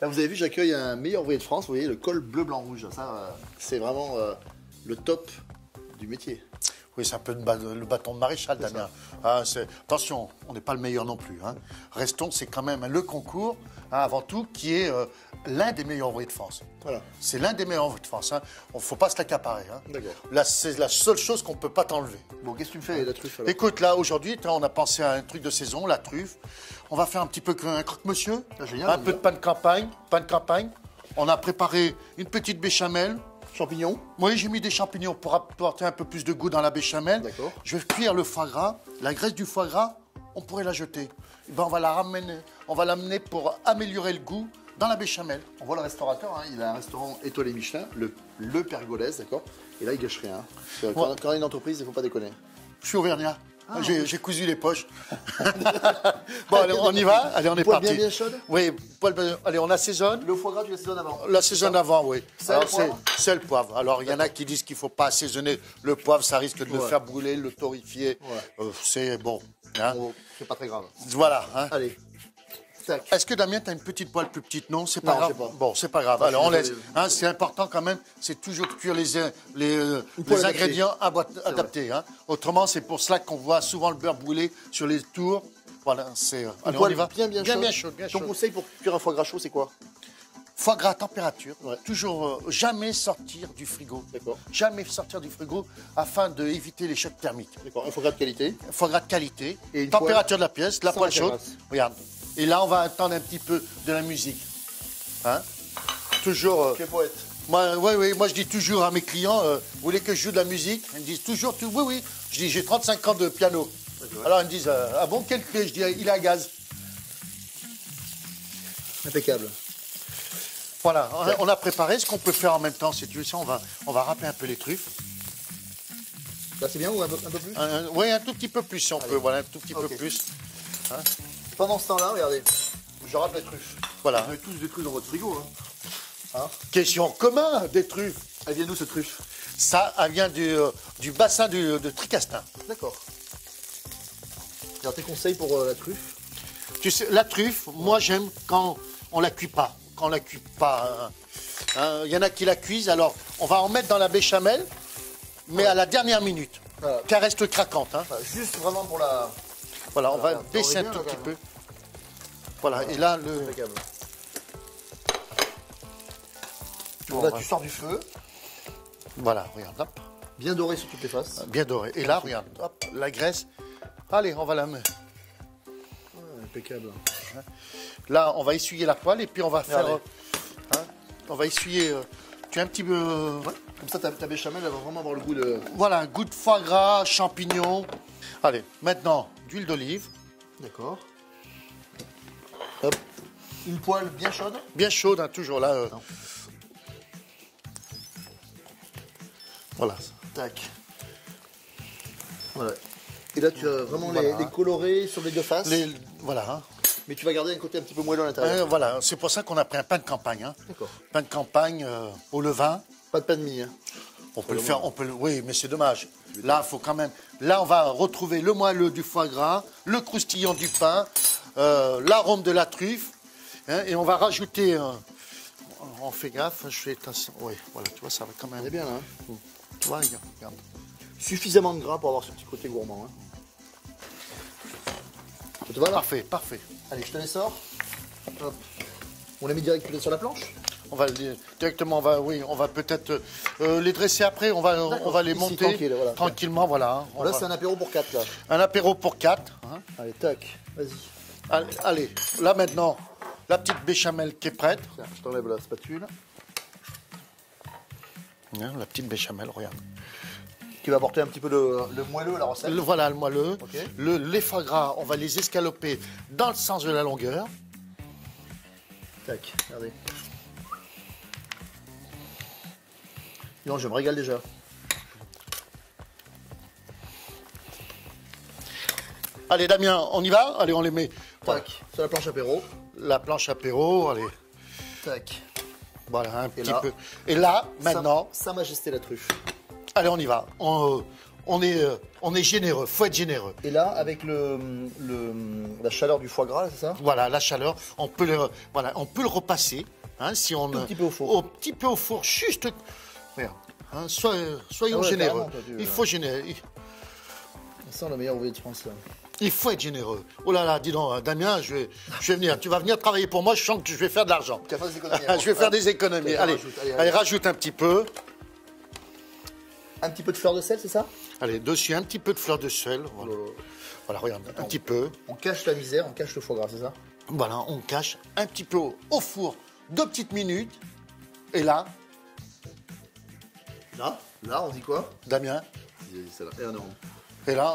Là, vous avez vu, j'accueille un meilleur ouvrier de France. Vous voyez, le col bleu, blanc, rouge. Ça, c'est vraiment le top du métier. Oui, c'est un peu le bâton de maréchal, Damien. Ah, attention, on n'est pas le meilleur non plus. Hein. Restons, c'est quand même le concours, hein, avant tout, qui est l'un des meilleurs ouvriers de France. Voilà. C'est l'un des meilleurs ouvriers de France. Hein. Il ne faut pas se l'accaparer. Hein. D'accord. Là, c'est la seule chose qu'on ne peut pas t'enlever. Bon, qu'est-ce que tu me fais avec la truffe alors? Écoute, là, aujourd'hui, on a pensé à un truc de saison, la truffe. On va faire un petit peu un croque-monsieur, un peu de pain de campagne. On a préparé une petite béchamel. Champignons. Oui, j'ai mis des champignons pour apporter un peu plus de goût dans la béchamel. D'accord. Je vais cuire le foie gras. La graisse du foie gras, on pourrait la jeter. Et ben, on va l'amener pour améliorer le goût dans la béchamel. On voit le restaurateur, hein, il a un restaurant étoilé Michelin, le Pergolèse, d'accord? Et là, il gâche rien. Quand on a une entreprise, il ne faut pas déconner. Je suis auvergnat. J'ai cousu les poches. Bon, allez, on y va. Allez, on est parti. Bien chaude. Oui, allez, on assaisonne. Le foie gras, tu l'assaisonnes avant. L'assaisonne avant, oui. Sel, poivre. Sel, poivre. Alors, il y en a qui disent qu'il ne faut pas assaisonner le poivre, ça risque de le faire brûler, le torréfier. Ouais. C'est bon. Hein. Bon, c'est pas très grave. Voilà. Hein. Allez. Tac. Est-ce que Damien, tu as une petite poêle plus petite? Non, c'est pas Non, grave. je sais pas. Bon, c'est pas grave. Alors, on laisse. Hein, c'est important quand même, c'est toujours de cuire les ingrédients adaptés. Hein. Autrement, c'est pour cela qu'on voit souvent le beurre brûler sur les tours. Voilà, c'est. Allez, on y va. Bien chaud. Ton conseil pour cuire un foie gras chaud, c'est quoi? Foie gras à température, toujours jamais sortir du frigo. D'accord. Jamais sortir du frigo afin d'éviter les chocs thermiques. D'accord. Un foie gras de qualité. Foie gras de qualité. Et une température de la pièce, la sans poêle chaude. terrasse. Regarde. Et là, on va attendre un petit peu de la musique. Hein? Toujours. Tu es poète. Moi, je dis toujours à mes clients, vous voulez que je joue de la musique? Ils me disent toujours, oui. Je dis, j'ai 35 ans de piano. Alors, ils me disent, ah bon, quelle clé? Je dis, il est à gaz. Impeccable. Voilà, on a préparé. Ce qu'on peut faire en même temps, si tu veux ça, on va râper un peu les truffes. Là, c'est bien ou un peu plus? Oui, un tout petit peu plus, si on peut. Voilà, un tout petit peu plus. Hein? Pendant ce temps-là, regardez, je râpe les truffes. Voilà. Vous avez tous des truffes dans votre frigo. Hein. Question commune des truffes. Elle vient d'où cette truffe? Ça, elle vient du bassin de Tricastin. D'accord. Alors, tes conseils pour la truffe? Tu sais, la truffe, moi j'aime quand on la cuit pas. Quand on la cuit pas. Il y en a qui la cuisent, alors on va en mettre dans la béchamel, mais à la dernière minute, qu'elle reste craquante. Hein. Juste vraiment pour la... Voilà, on va baisser un tout petit peu. Voilà, et là, le... Impeccable. Bon, là, tu sors du feu. Voilà, regarde, hop. Bien doré sur toutes les faces. Bien doré. Et là, regarde, hop, la graisse. Allez, on va la mettre. Impeccable. Là, on va essuyer la poêle et puis on va faire... on va essuyer... tu as un petit peu... Comme ça, ta béchamel, elle va vraiment avoir le goût de... Voilà, un goût de foie gras, champignons. Allez, maintenant, d'huile d'olive. D'accord. Hop. Une poêle bien chaude? Bien chaude, hein, toujours là. Voilà. Tac. Voilà. Et là, tu as vraiment les colorés sur les deux faces. Voilà. Hein. Mais tu vas garder un côté un petit peu moelleux à l'intérieur. Voilà, c'est pour ça qu'on a pris un pain de campagne. Hein. D'accord. Pain de campagne au levain. Pas de pain de mie. Hein. On peut le faire, oui, mais c'est dommage. Là, faut quand même. Là, on va retrouver le moelleux du foie gras, le croustillant du pain, l'arôme de la truffe, hein, et on va rajouter. On fait gaffe, je fais. Oui, voilà, tu vois, ça va quand même. C'est bien là. Hein. Tu vois, regarde. Suffisamment de gras pour avoir ce petit côté gourmand. Hein. Ça te va là? Parfait. Allez, je te les sors. Hop. On les met directement sur la planche? On va directement, on va peut-être les dresser après, on va les monter tranquillement, voilà. Hein, là, c'est un apéro pour 4, là. Un apéro pour 4. Hein. Allez, tac, vas-y. Allez, là maintenant, la petite béchamel qui est prête. Tiens, je t'enlève la spatule. Hein, la petite béchamel, regarde. Qui va apporter un petit peu le moelleux à la recette. Voilà, le moelleux. Okay. Les foie gras, on va les escaloper dans le sens de la longueur. Tac, regardez. Non, je me régale déjà. Allez, Damien, on y va? Allez, on les met. Tac, sur la planche apéro. La planche apéro, allez. Tac. Voilà, un petit peu. Et là, maintenant... Sa Majesté la truffe. Allez, on y va. On on est généreux, faut être généreux. Et là, avec la chaleur du foie gras, c'est ça? Voilà, la chaleur, on peut le repasser. Hein, si on, Tout petit peu au four. Petit peu au four, juste. Regarde, hein, soyons généreux. Il faut générer. Ça, le meilleur ouvrier de France. Il faut être généreux. Oh là là, dis donc, Damien, je vais venir. Tu vas venir travailler pour moi, je sens que je vais faire de l'argent. Tu vas faire des économies. Je vais faire des économies. Allez, rajoute un petit peu. Un petit peu de fleur de sel, c'est ça? Allez, dessus, un petit peu de fleur de sel. Voilà, regarde, un petit peu. On cache la misère, on cache le foie gras, c'est ça? Voilà, on cache un petit peu au four 2 petites minutes. Et là, on dit quoi? Damien, Et et là,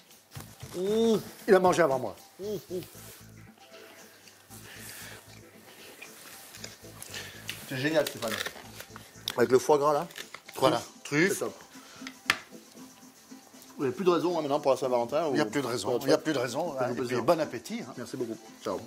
il a mangé avant moi. C'est génial, Stéphane. Avec le foie gras, là. Voilà, C'est truffe. top. Vous n'avez plus de raison maintenant pour la Saint-Valentin? Il n'y a plus de raison. Il n'y a plus de raison. Ça fait Et puis, plaisir. bon appétit. Hein. Merci beaucoup. Ciao.